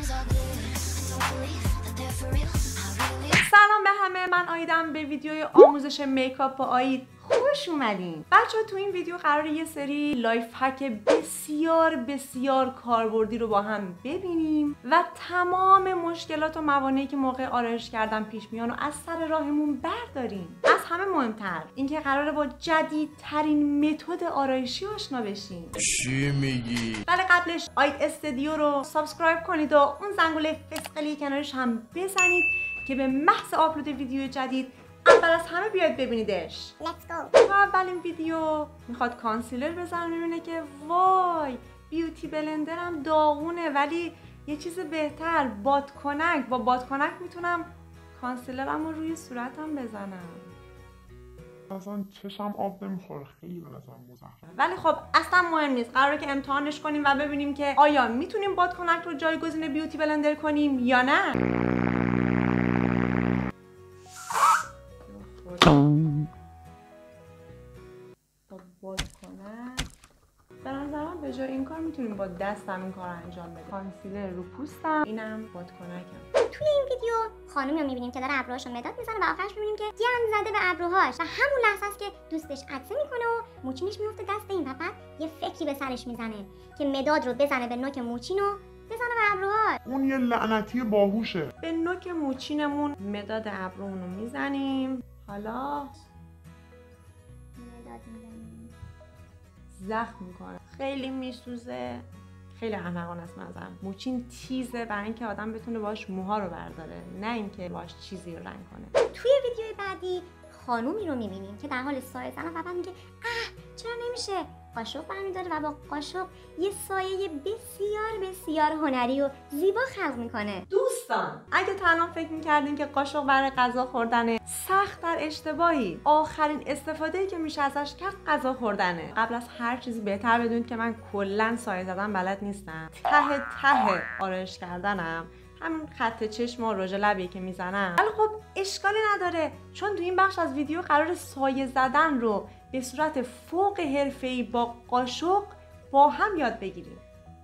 سلام به همه، من آیدم. به ویدیوی آموزش میکاپ با آید خوش اومدین. بچه ها تو این ویدیو قراره یه سری لایف هک بسیار کاربردی رو با هم ببینیم و تمام مشکلات و موانعی که موقع آرایش کردن پیش میان و از سر راهمون برداریم. از همه مهمتر اینکه قراره با جدیدترین متد آرایشی آشنا بشیم. چی میگی؟ ولی قبلش آید استودیو رو سابسکرایب کنید و اون زنگوله فسقلی کنارش هم بزنید که به محض آپلود ویدیو جدید اول از همه بیاید ببینیدش. Let's go. تو اولین ویدیو میخواد کانسیلر بزنه، میبینه که وای بیوتی بلندرم داغونه، ولی یه چیز بهتر، بادکنک. با بادکنک میتونم کانسیلرم رو روی صورتم بزنم. اصلا چشم آب نمیخوره، خیلی به نظرم مزخرف. ولی خب اصلا مهم نیست، قراره که امتحانش کنیم و ببینیم که آیا میتونیم بادکنک رو جایگزین بیوتی بلندر کنیم یا نه. با بادکنک به نظرم به جای این کار میتونیم با دستم این کار انجام بدیم. کانسیلر رو پوستم، اینم بادکنکم. توی این ویدیو خانومی رو میبینیم که داره ابروهاشو مداد میزنه و آخرش میبینیم که گند زده به ابروهاش و همون لحظه است که دوستش عطسه میکنه و موچینش میفته دست این و بعد یه فکری به سرش میزنه که مداد رو بزنه به نوک موچین و بزنه به ابروهاش. اون یه لعنتی باهوشه. به نوک موچینمون مداد ابرومون رو میزنیم. حالا مداد میزنیم، زخم میکنه، خیلی میسوزه، خیلی احمقانه است نظرم. موچین تیزه برای اینکه آدم بتونه باش موها رو برداره، نه اینکه باش چیزی رو رنگ کنه. توی ویدیوی بعدی خانومی رو میبینیم که در حال سایه زدن و بعد میگه چرا نمیشه؟ قاشق برمیداره و با قاشق یه سایه بسیار هنری و زیبا خلق میکنه. دوستان اگه تا الان فکر میکردین که قاشق برای غذا خوردنه، سخت در اشتباهی. آخرین استفاده‌ای که میشه ازش کرد غذا خوردنه. قبل از هر چیزی بهتر بدونید که من کلا سایه زدن بلد نیستم. ته آرایش کردنم همین خط چشم و رژ لبی که میزنم. ولی خب اشکالی نداره، چون تو این بخش از ویدیو قرار سایه زدن رو به صورت فوق حرفه‌ای با قاشق با هم یاد بگیریم.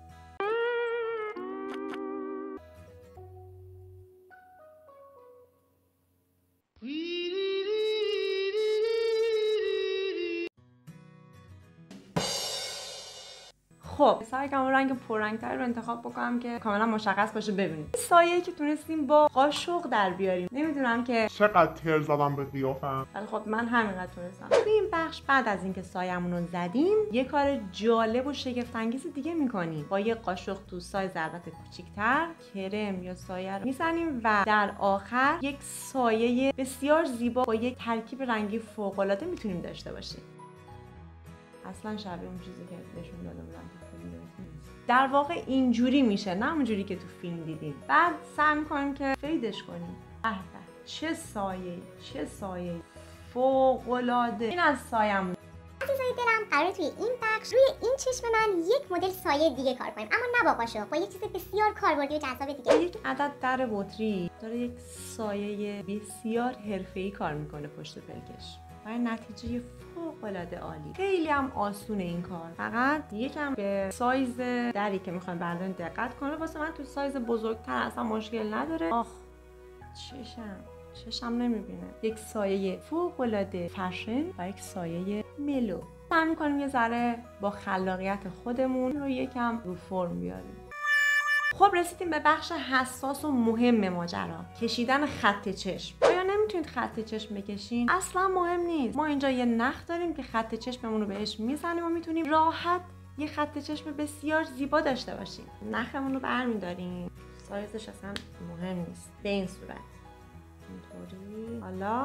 خب سعی کنم رنگ پررنگ‌تری رو انتخاب بکنم که کاملا مشخص باشه ببینید. سایه‌ای که تونستیم با قاشق در بیاریم. نمیدونم که چقدر تر زدم به قیافم. ولی خب من همینقدر تونستم. توی این بخش بعد از اینکه سایه‌مون رو زدیم، یه کار جالب و شگفت‌انگیز دیگه می‌کنیم. با یه قاشق تو سایز البته کوچیک‌تر کرم یا سایه رو می‌زنیم و در آخر یک سایه بسیار زیبا با یک ترکیب رنگی فوق‌العاده می‌تونیم داشته باشیم. اصلا شبیه اون چیزی که نشون داده بودم تو فیلم نیست. در واقع اینجوری میشه، نه اونجوری که تو فیلم دیدیم. بعد سعی می‌کنیم که فیدش کنیم. چه سایه فوق‌العاده. این از سایه‌مون. عزیزای دلم، قراره توی این بخش روی این چشم من یک مدل سایه دیگه کار کنیم، اما نه با قاشق، با یک چیز بسیار کاربردی و جذاب دیگه. یک عدد در بطری داره یک سایه بسیار حرفه‌ای کار میکنه پشت پلکش. برای نتیجه فوق‌العاده عالی. خیلی هم آسونه این کار. فقط یکم به سایز دری که میخوایم برداریم دقت کنه. واسه من تو سایز بزرگتر اصلا مشکل نداره. آخ چشم نمیبینه. یک سایه فوق‌العاده فشن و یک سایه ملو. سعی می‌کنیم یه ذره با خلاقیت خودمون رو یکم رو فرم بیاریم. خب رسیدیم به بخش حساس و مهم ماجرا، کشیدن خط چشم. آیا نمیتونید خط چشم بکشین؟ اصلا مهم نیست. ما اینجا یه نخ داریم که خط چشممون رو بهش میزنیم و میتونیم راحت یه خط چشم بسیار زیبا داشته باشیم. نخمون رو برمیداریم، سایزش اصلا مهم نیست. به این صورت اینطوری. حالا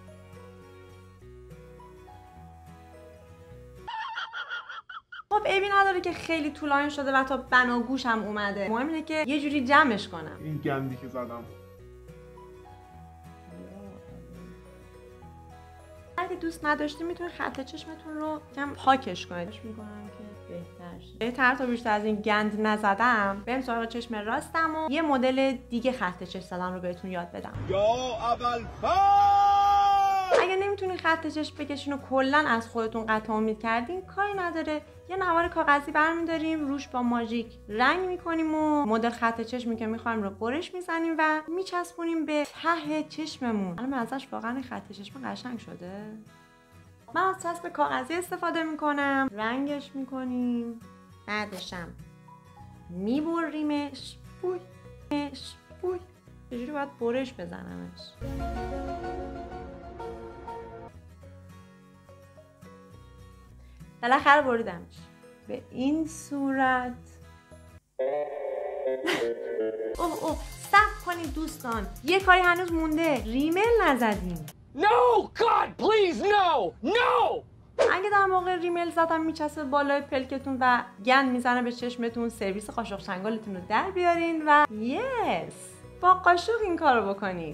خب عیبی نداره که خیلی طولانی شده و تا بناگوش هم اومده. مهم اینه که یه جوری جمعش کنم. این گندی که زدم. اگه دوست نداشتی میتونید خط چشمتون رو کم پاکش کنید. میکنم که بهتر شه. بهتر تا بیشتر از این گند نزدم، بریم سراغ چشم راستم و یه مدل دیگه خط چشم زدن رو بهتون یاد بدم. یا اول نمیتونین خط چشم بکشین و کلا از خودتون قطع امید کردین، کاری نداره. یه نوار کاغذی برمیداریم، روش با ماژیک رنگ میکنیم و مدل خط چشمی که میخوایم رو برش میزنیم و میچسبونیم به ته چشممون. الان ازش واقعا خط چشم قشنگ شده. من از چسب کاغذی استفاده میکنم، رنگش میکنیم، بعدشم میبریمش. بوی چجوری باید برش بزنمش؟ بالاخره بریدمش به این صورت. اوه صبر کنید دوستان، یه کاری هنوز مونده، ریمل نزدیم. No! God, please, no! No! اگه در موقع ریمل زدن میچسبه بالای پلکتون و گند میزنه به چشمتون، سرویس قاشق چنگالتون رو در بیارین و با قاشق این کارو بکنید.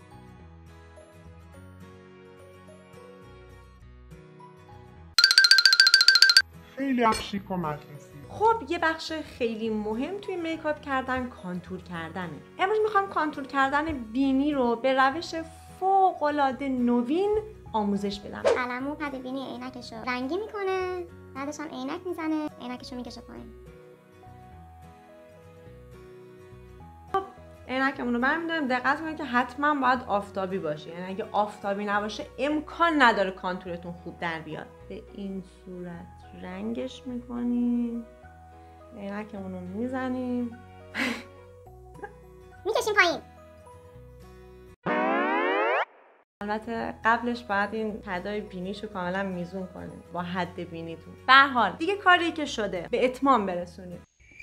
خیلی هم شیک و مدرسه. خب یه بخش خیلی مهم توی میکاپ کردن کانتور کردنه. امروز میخوام کانتور کردن بینی رو به روش فوق‌العاده نوین آموزش بدم. قلمو پد بینی عینکشو رنگی میکنه، بعدش هم عینک میزنه، عینکشو میکشه پایین. عینکمون رو برمی‌داریم. دقت کنید که حتما باید آفتابی باشه، یعنی اگه آفتابی نباشه امکان نداره کانتورتون خوب در بیاد. به این صورت رنگش میکنیم، عینکمون رو میزنیم میکشیم پایین. البته قبلش باید این حدای بینیشو کاملا میزون کنیم با حد بینیتون. به هر حال دیگه کاری که شده به اتمام برسونیم.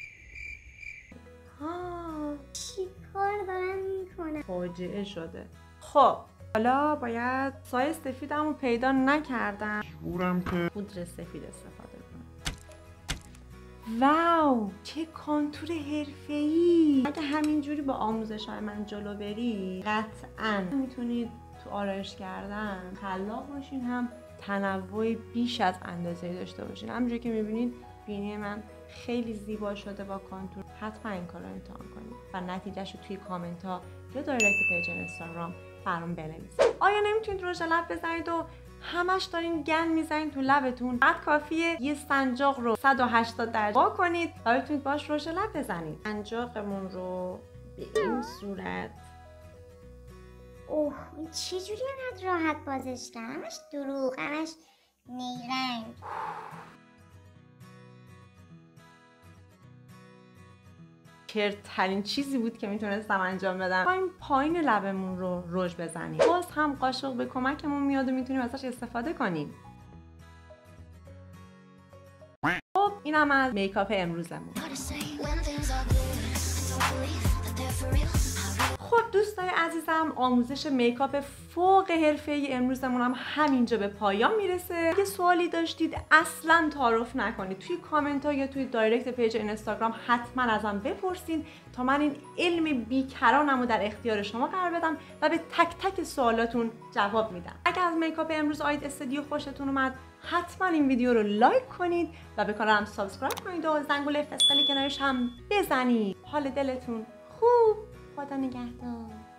چی کار دارم میکنم؟ فاجعه شده. خب حالا باید سایه سفیدمو پیدا نکردم، مجبورم که پودر سفید استفاده کنم. واو چه کانتور حرفه‌ای. اگه همینجوری با آموزش‌های من جلو بری قطعاً میتونید تو آرایش کردن خلاق باشین، هم تنوع بیش از اندازه داشته باشین. همونجوری که میبینید بینی من خیلی زیبا شده با کانتور. حتما این کار رو امتحان کنید و نتیجهش رو توی کامنت ها یا دایرکت پیج اینستاگرام برام بنویسید. آیا نمیتونید رژ لب بزنید و همش دارین گند میزنید تو لبتون؟ بعد کافیه یه سنجاق رو 180 درجه وا کنید و بتونید باش رژ لب بزنید. سنجاقمون رو به این صورت. اوه این چجوری انقدر راحت بازش کرد؟ همش دروغ، همش نیرنگ. ترین چیزی بود که میتونستم انجام بدم. این پایین لبمون رو رژ بزنیم. باز هم قاشق به کمکمون میاد و میتونیم ازش استفاده کنیم. خب اینم از میکاپ امروزمون. خب دوستای عزیزم، آموزش میکاپ فوق حرفه‌ای امروزمون هم همینجا به پایان میرسه. یه سوالی داشتید اصلا تعارف نکنید، توی کامنت ها یا توی دایرکت پیج اینستاگرام حتما ازم بپرسین تا من این علم بیکرانم رو در اختیار شما قرار بدم و به تک تک سوالاتون جواب میدم. اگر از میکاپ امروز آید استودیو خوشتون اومد حتما این ویدیو رو لایک کنید و به کانالم سابسکرایب کنید و زنگوله فسقلی کنارش هم بزنید. حال دلتون خوب. خدا نگهدار.